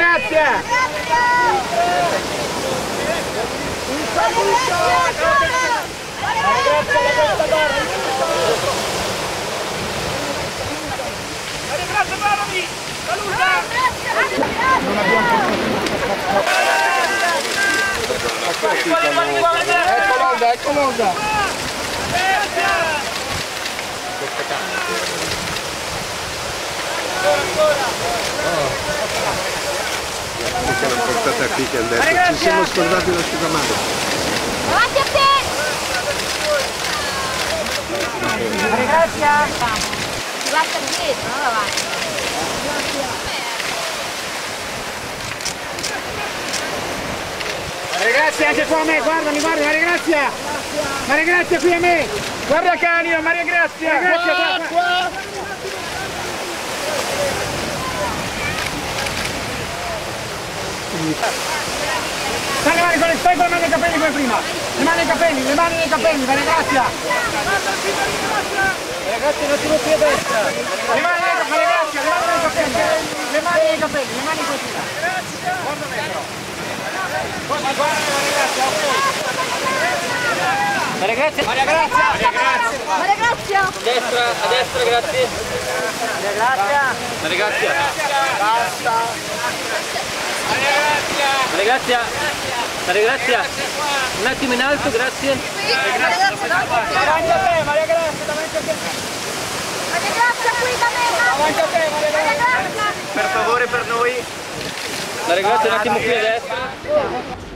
Grazia! Un saluto! Grazie alla questa barra! Grazie Barami! Saluta! Non abbiamo ecco l'onda! Siamo portati qui che hanno detto, ci siamo scordati l'asciugamano. Avanti a te! Grazie! Si basta dietro, non avanti. Grazie anche qua a me, guardami, guarda, Maria Grazia! Maria Grazia qui a me! Guarda Canio, Maria Grazia! Maria Grazia, qua! Stai con le mani nei capelli come prima! Le mani nei capelli, Maria Grazia! Ragazzi, un attimo qui a destra! Le mani nei capelli, le mani nei capelli, le mani così! Guarda dentro! Guarda Maria Grazia, ok! Maria Grazia! Maria Grazia! Maria Grazia! A destra, grazie. Maria Grazia! Maria Grazia. Basta! Maria Grazia. Maria Grazia. Un attimo in alto, grazie. Davanti a te, Maria Grazia, davanti a te! Maria Grazia qui da me! Davanti a te, Maria Grazia! Per favore, per noi. Maria Grazia, un attimo qui a destra.